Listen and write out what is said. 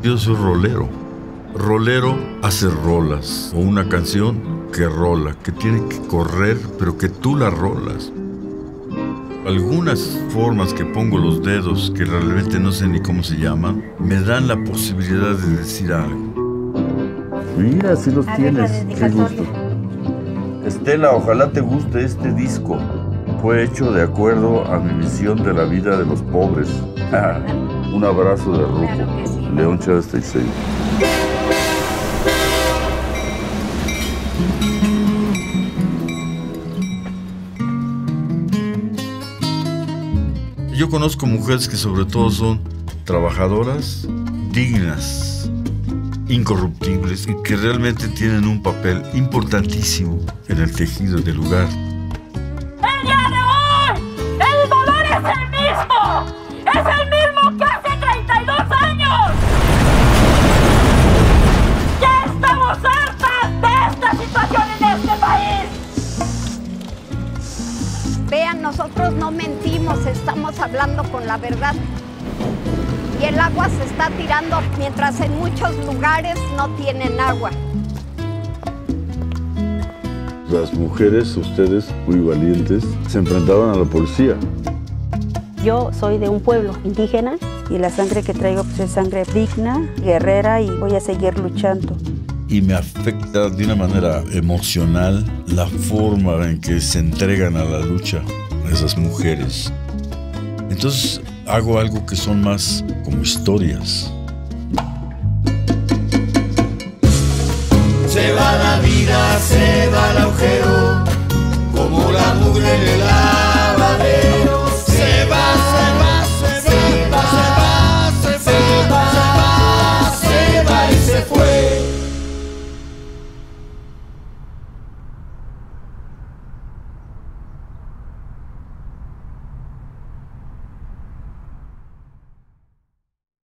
Yo soy rolero. Rolero hace rolas, o una canción que rola, que tiene que correr, pero que tú la rolas. Algunas formas que pongo los dedos, que realmente no sé ni cómo se llaman, me dan la posibilidad de decir algo. Mira, si los tienes, qué gusto. Estela, ojalá te guste este disco. Fue hecho de acuerdo a mi visión de la vida de los pobres. Un abrazo de Rufo, León Chávez Teixeira. Yo conozco mujeres que sobre todo son trabajadoras, dignas, incorruptibles y que realmente tienen un papel importantísimo en el tejido del lugar. ¡El día de hoy! ¡El dolor es el mismo! ¡Es el mismo que hace 32 años! ¡Ya estamos hartas de esta situación en este país! Vean, nosotros no mentimos, estamos hablando con la verdad. Y el agua se está tirando mientras en muchos lugares no tienen agua. Las mujeres, ustedes, muy valientes, se enfrentaban a la policía. Yo soy de un pueblo indígena y la sangre que traigo pues, es sangre digna, guerrera, y voy a seguir luchando. Y me afecta de una manera emocional la forma en que se entregan a la lucha esas mujeres. Entonces hago algo que son más como historias. Se va la vida, se va el agujero, como la mugre en el